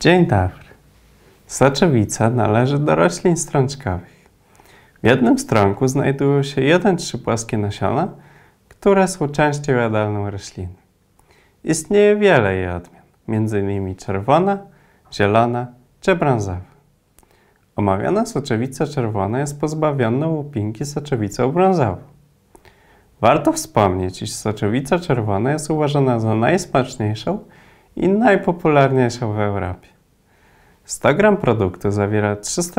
Dzień dobry. Soczewica należy do roślin strączkowych. W jednym stronku znajdują się 1-3 płaskie nasiona, które są częścią jadalną rośliny. Istnieje wiele jej odmian, m.in. czerwona, zielona czy brązowa. Omawiana soczewica czerwona jest pozbawiona łupinki soczewicą brązową. Warto wspomnieć, iż soczewica czerwona jest uważana za najsmaczniejszą i najpopularniejszą w Europie. 100 g produktu zawiera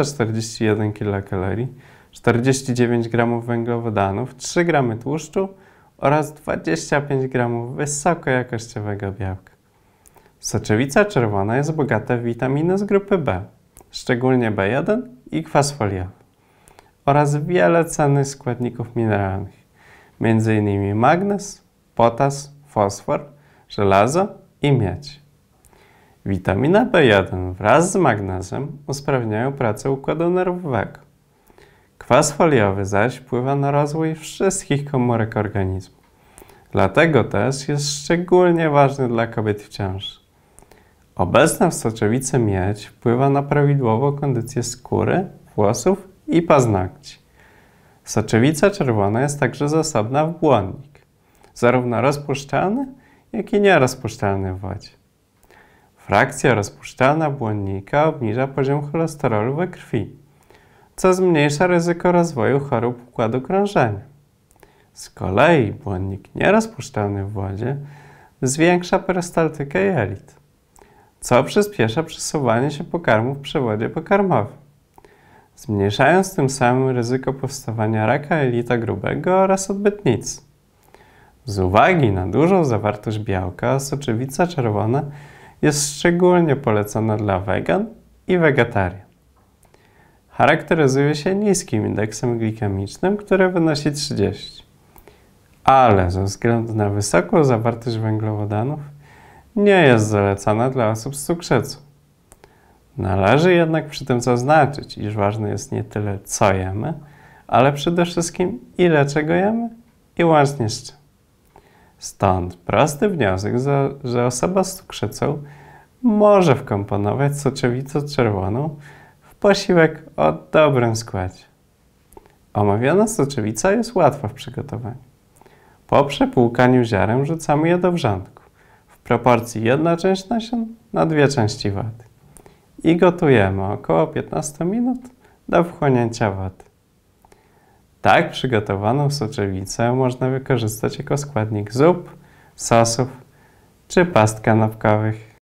341 kilokalorii, 49 g węglowodanów, 3 g tłuszczu oraz 25 g wysokojakościowego białka. Soczewica czerwona jest bogata w witaminy z grupy B, szczególnie B1 i kwas foliowy, oraz wiele cennych składników mineralnych, m.in. magnez, potas, fosfor, żelazo i miedź. Witamina B1 wraz z magnezem usprawniają pracę układu nerwowego. Kwas foliowy zaś wpływa na rozwój wszystkich komórek organizmu. Dlatego też jest szczególnie ważny dla kobiet w ciąży. Obecna w soczewicy miedź wpływa na prawidłową kondycję skóry, włosów i paznokci. Soczewica czerwona jest także zasobna w błonnik, zarówno rozpuszczalny, jak i nierozpuszczalny w wodzie. Frakcja rozpuszczalna błonnika obniża poziom cholesterolu we krwi, co zmniejsza ryzyko rozwoju chorób układu krążenia. Z kolei błonnik nierozpuszczalny w wodzie zwiększa perystaltykę jelit, co przyspiesza przesuwanie się pokarmu w przewodzie pokarmowym, zmniejszając tym samym ryzyko powstawania raka jelita grubego oraz odbytnicy. Z uwagi na dużą zawartość białka, soczewica czerwona jest szczególnie polecana dla wegan i wegetarian. Charakteryzuje się niskim indeksem glikemicznym, który wynosi 30. Ale ze względu na wysoką zawartość węglowodanów nie jest zalecana dla osób z cukrzycą. Należy jednak przy tym zaznaczyć, iż ważne jest nie tyle co jemy, ale przede wszystkim ile czego jemy i łącznie z czym. Stąd prosty wniosek, że osoba z cukrzycą może wkomponować soczewicę czerwoną w posiłek o dobrym składzie. Omawiana soczewica jest łatwa w przygotowaniu. Po przepłukaniu ziaren wrzucamy je do wrzątku w proporcji 1 część nasion na 2 części wody i gotujemy około 15 minut do wchłonięcia wody. Tak przygotowaną soczewicę można wykorzystać jako składnik zup, sosów czy past kanapkowych.